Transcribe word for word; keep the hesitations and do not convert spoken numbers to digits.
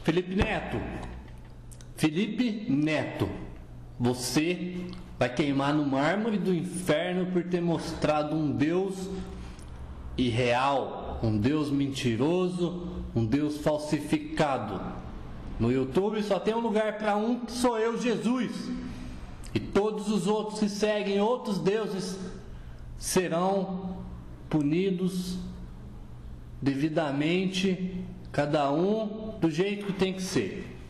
Felipe Neto, Felipe Neto, você vai queimar no mármore do inferno por ter mostrado um Deus irreal, um Deus mentiroso, um Deus falsificado. No YouTube só tem um lugar para um, que sou eu, Jesus. E todos os outros que seguem outros deuses serão punidos devidamente, cada um do jeito que tem que ser.